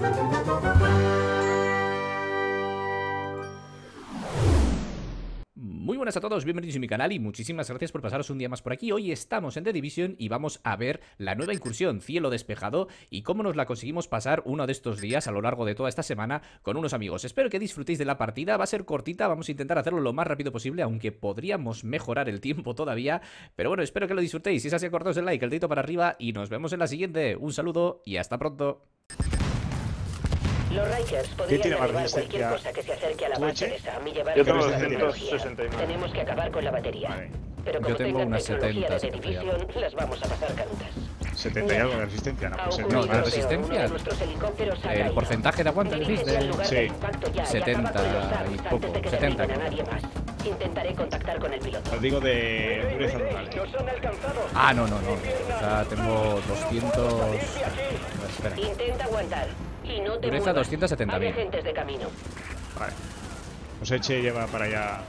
Muy buenas a todos, bienvenidos a mi canal y muchísimas gracias por pasaros un día más por aquí. Hoy estamos en The Division y vamos a ver la nueva incursión Cielo Despejado y cómo nos la conseguimos pasar uno de estos días a lo largo de toda esta semana con unos amigos. Espero que disfrutéis de la partida, va a ser cortita, vamos a intentar hacerlo lo más rápido posible, aunque podríamos mejorar el tiempo todavía. Pero bueno, espero que lo disfrutéis, si es así, cortaos el like, el dedito para arriba y nos vemos en la siguiente. Un saludo y hasta pronto. Los Rikers podrían derribar cualquier cosa que se acerque a la base de Sam y llevar Yo tengo la tecnología. 269. Tenemos que acabar con la batería. Vale. Pero como Yo tengo tengan unas tecnología 70, de The Division, las vamos a pasar canutas. 70 y algo de resistencia, no puede ser. No, de más. resistencia. El porcentaje de aguante, decís, Sí. 70 y poco, 70. Intentaré contactar con el piloto. Os digo de dureza normal. Ah, no. O sea, tengo 200... Espera. Intenta aguantar. Y no te Dureza muevas. 270.000. Hay agentes de camino. Vale. Os eche y lleva para allá.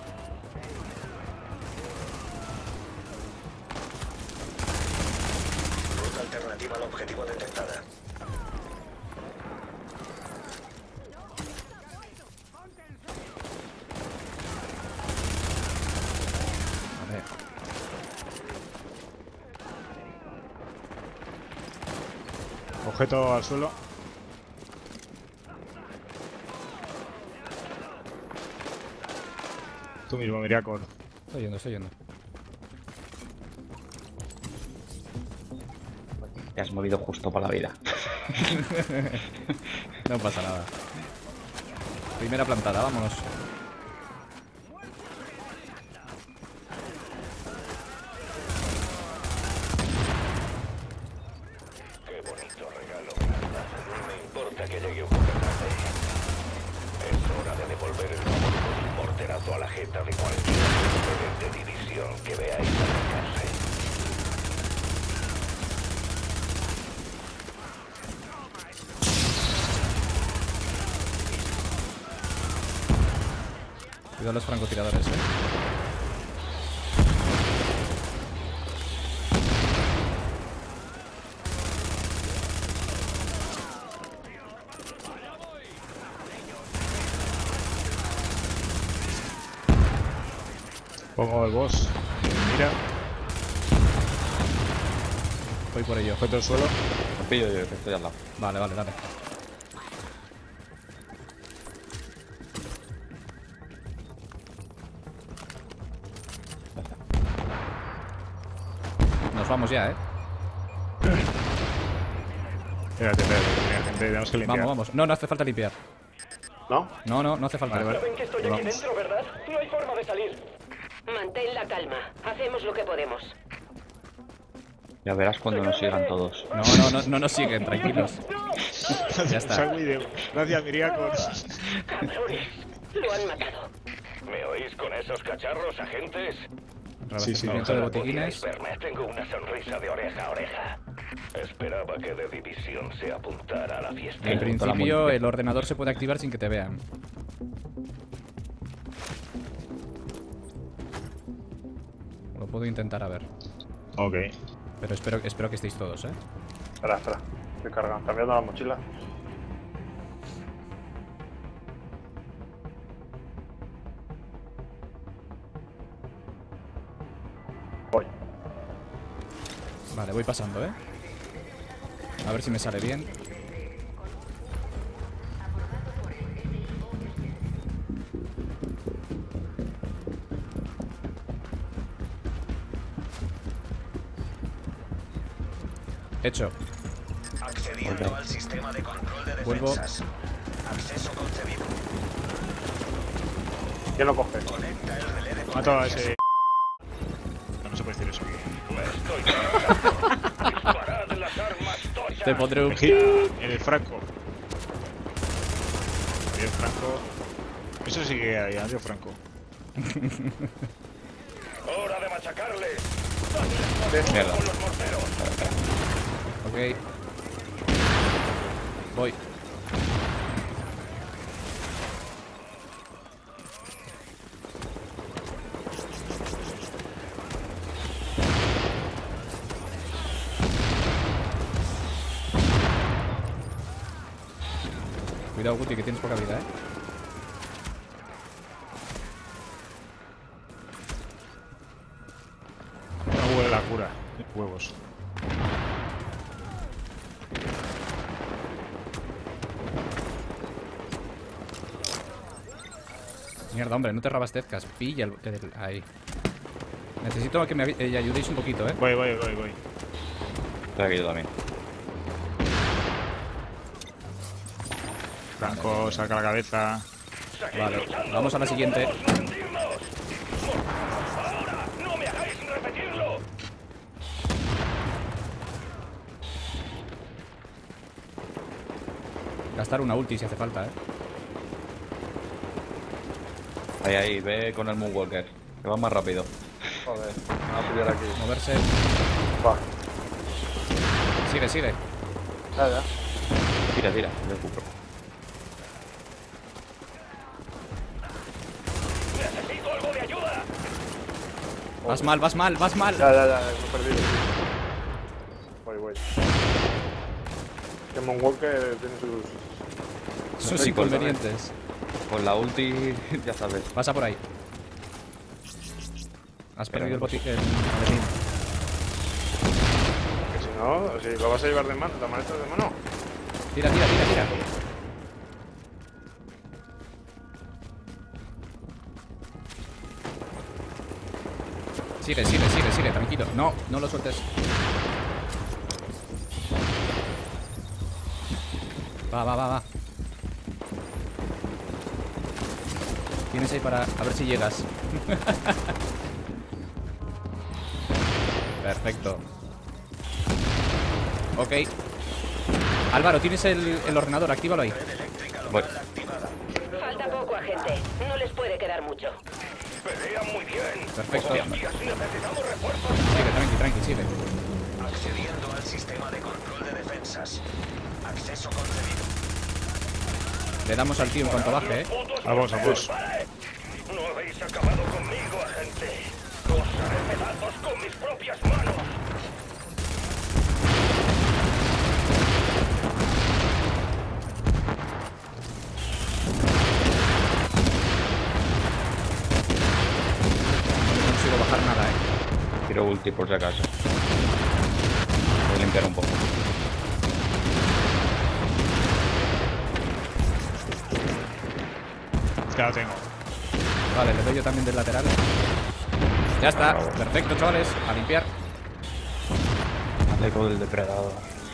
Ruta alternativa al objetivo detectada. A ver. Objeto al suelo. Tú mismo, Miriacor. Estoy yendo. Te has movido justo para la vida. No pasa nada. Primera plantada, vámonos. Qué bonito regalo. No me importa que llegue un poco tarde. Es hora de devolver el favor con un morterazo a la jeta de cualquier de división que veáis acercarse. Cuidado los francotiradores, Pongo el boss. Mira. Voy por ello. Objeto al suelo. Lo pillo yo, que estoy al lado. Vale, dale. Nos vamos ya, Espérate, tenía gente, tenemos que limpiar. Vamos. No hace falta limpiar. ¿No? No hace falta. Vale. Saben que estoy aquí Vamos. dentro, ¿verdad? No hay forma de salir. Mantén la calma. Hacemos lo que podemos. Ya verás cuando nos sigan todos. No nos siguen, tranquilos. Ya está. Salgo y de- Gracias, Miriacor. Cabrones, lo han matado. ¿Me oís con esos cacharros, agentes? Reabastecimiento de botiquines. Podíais verme, tengo una sonrisa de oreja a oreja. Esperaba que de división se apuntara a la fiesta. En principio el ordenador se puede activar sin que te vean. Lo puedo intentar a ver. Ok. Pero espero que estéis todos, Espera. Estoy cargando. Cambiando la mochila. Voy. Vale, voy pasando, A ver si me sale bien. Hecho. Accediendo al sistema de control de Vuelvo. defensas. Acceso concedido. ¿Quién lo coge? Conecta el relé de Mato a ese. No se puede decir eso. Me estoy cansando. Disparad las armas tochas. Te pondré un Hit en el Franco. Y el Franco. Eso sí que hay, adiós Franco. Hora de machacarles. Mierda. Con los morteros. Ok. Voy. Cuidado, Guti, que tienes poca vida, No huele la cura. Huevos. Mierda, hombre, no te rabastezcas. Pilla el... Ahí. Necesito que me ayudéis un poquito, Voy. Estoy aquí yo también. Franco, saca la cabeza. Vale, vamos a la siguiente. Ahora, no me hagáis repetirlo. Gastar una ulti si hace falta, Ahí, ve con el Moonwalker. Que va más rápido. Joder, me va a pillar aquí. Moverse. Va. Sigue. Ya. Tira, le cubro. Necesito algo de ayuda. Vas mal. Ya, me he perdido. Voy. Que Moonwalker tiene Sus inconvenientes. Con la ulti, ya sabes. Pasa por ahí. Has perdido el botín. Que si no, si lo vas a llevar de mano, la maleta de mano. Tira. Sigue, tranquilo. No lo sueltes. Va. Tienes ahí para... A ver si llegas. Perfecto. Ok. Álvaro, tienes el ordenador, actívalo ahí. Voy. Falta poco, agente. No les puede quedar mucho. Pelean muy bien. Perfecto. Necesitamos refuerzos. Sigue, tranqui, sigue. Accediendo al sistema de control de defensas. Acceso concedido. Le damos al tío en cuanto baje, Vamos. No habéis acabado conmigo, agente. Os haré pedazos con mis propias manos. No consigo bajar nada, Tiro ulti por si acaso. Voy a limpiar un poco. Ya lo tengo. Vale, le doy yo también del lateral. Ya está, Bravo. perfecto, chavales. A limpiar. Eco del depredador.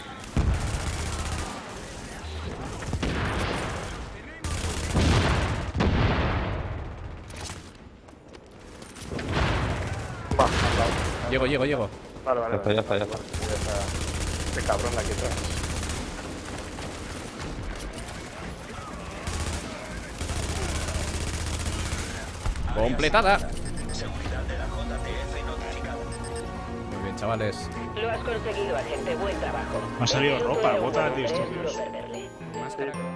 Va, al lado. Llego. Vale. Ya está. Este cabrón la quita. Completada. Muy bien, chavales. Lo has conseguido, agente. Buen trabajo. Me ha salido Un minuto ropa, era un bota juego, de es disturbios. duro perderle. Máscara.